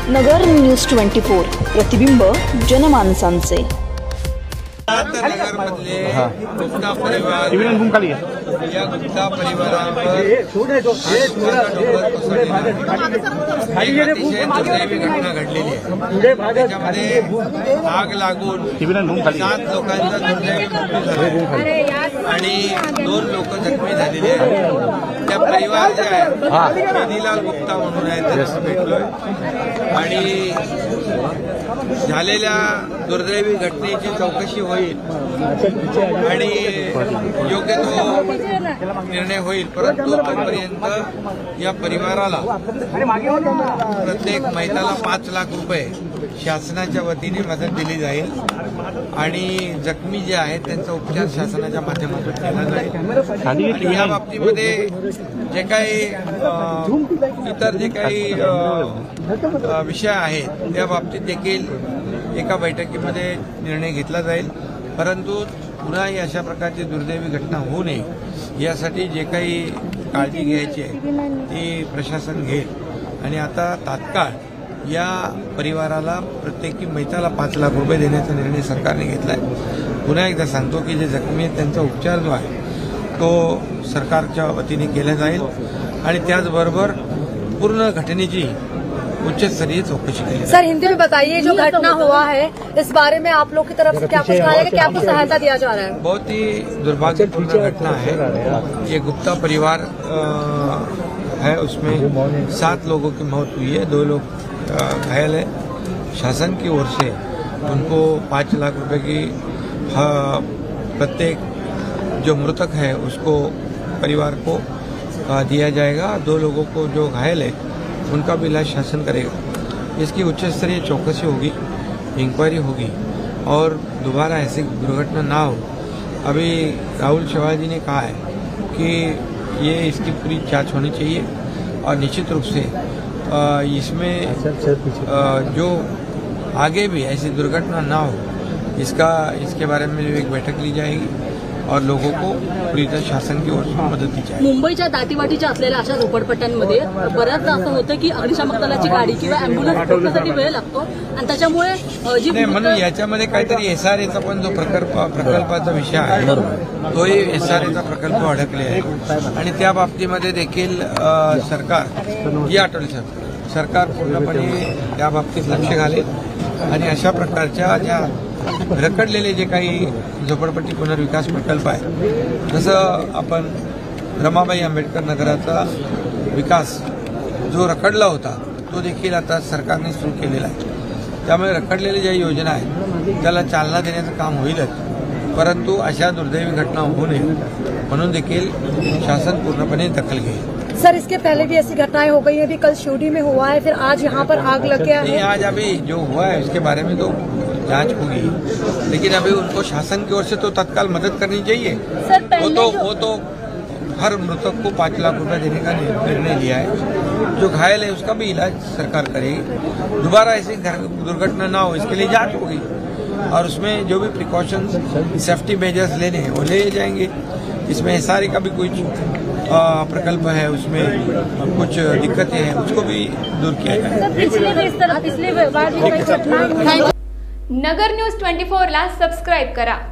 नगर news 24 प्रतिबिंब जनमानसांचे। नगरमधले गुप्ता परिवार या गुप्ता परिवारावर अतिशय दुर्दैवी घटना घडलेली आहे। त्याच्यामध्ये आग लागून 7 लोकांचा दुर्दैवी मृत्यू झाला आणि 2 लोक जखमी झालेले आहेत। त्या परिवार जे आहे वेदीलाल गुप्ता म्हणून आहे त्यांना भेटलोय आणि झालेल्या दुर्दैवी घटनेची चौकशी होईल आणि योग्य तो निर्णय होईल, परंतु तोपर्यंत या परिवाराला प्रत्येक महिन्याला 5 लाख रुपये शासनाच्या वतीने मदत दिली जाईल आणि जखमी जे आहेत त्यांचा उपचार शासनाच्या माध्यमातून केला जाईल। आणि या बाबतीमध्ये जे काही इतर जे काही विषय आहेत त्या बाबतीत देखील एका बैठकीमध्ये निर्णय घेतला जाईल, परंतु पुन्हा अशा प्रकारची दुर्दैवी घटना होऊ नये यासाठी जे काही काळजी घ्यायची आहे ती प्रशासन घेईल। आणि आता तात्काळ या परिवाराला प्रत्येकी मैताला 5 लाख रुपये देण्याचा निर्णय सरकारने घेतला आहे। पुन्हा एकदा सांगतो की जे जखमी आहेत त्यांचा उपचार जो आहे तो सरकारच्या वतीने केला जाईल आणि त्याचबरोबर पूर्ण घटनेची उच्च स्तरीय चौकशी की। सर हिंदी में बताइए, जो घटना हुआ है इस बारे में आप लोग की तरफ से क्या कुछ कहा है, क्या कुछ सहायता दिया जा रहा है? बहुत ही दुर्भाग्यपूर्ण घटना है। ये गुप्ता परिवार है, उसमें 7 लोगों की मौत हुई है, 2 लोग घायल है। शासन की ओर से उनको 5 लाख रुपए की प्रत्येक जो मृतक है उसको परिवार को दिया जाएगा। 2 लोगों को जो घायल है उनका भी इलाज शासन करेगा। इसकी उच्च स्तरीय चौकसी होगी, इंक्वायरी होगी और दोबारा ऐसी दुर्घटना ना हो। अभी राहुल शिवाजी ने कहा है कि ये इसकी पूरी जांच होनी चाहिए और निश्चित रूप से इसमें जो आगे भी ऐसी दुर्घटना ना हो इसके बारे में एक बैठक ली जाएगी और लोगों को पूरी तरह शासन की ओर से मदत दी जाएगी। मुंबईच्या दाटीवाटीच्या असलेल्या अशा झोपडपट्ट्यांमध्ये बऱ्याचदा असं होतं की अग्निशामक दलाची गाडी किंवा अँब्युलन्स पोहोचण्यासाठी वेळ लागतो आणि त्याच्यामुळे जी म्हणून याच्यामध्ये काहीतरी SRAचा पण जो प्रकल्पाचा विषय आहे तोही SRAचा प्रकल्प अडकले आहे आणि त्या बाबतीमध्ये देखील सरकार जी अटल सरकार पूर्णपणे त्या बाबतीत लक्ष घालेल आणि अशा प्रकारच्या ज्या रखडलेले जे काही झोपडपट्टी पुनर्विकास प्रकल्प आहे, जसं आपण रमाबाई आंबेडकर नगराचा विकास जो रखडला होता तो देखील आता सरकारने सुरू केलेला आहे। त्यामुळे रखडलेल्या ज्या योजना आहेत त्याला चालना देण्याचं काम होईलच, परंतु अशा दुर्दैवी घटना होऊ नये म्हणून देखील शासन पूर्णपणे दखल घेईल। सर इसके पहले भी ऐसी घटनाएं हो गई है, अभी कल शिवडी में हुआ है, फिर आज यहाँ पर आग लग गया है। आज अभी जो हुआ है उसके बारे में तो जांच होगी, लेकिन अभी उनको शासन की ओर से तो तत्काल मदद करनी चाहिए। वो तो हर मृतक को 5 लाख रुपए देने का निर्णय लिया है। जो घायल है उसका भी इलाज सरकार करेगी। दोबारा ऐसी दुर्घटना ना हो इसके लिए जांच होगी और उसमें जो भी प्रिकॉशंस सेफ्टी मेजर्स लेने हैं वो ले जाएंगे। इसमें SRA का भी कुछ प्रकल्प है, उसमें कुछ दिक्कतें हैं उसको भी दूर किया जाएगा। नगर न्यूज 24 ला सबस्क्राईब करा।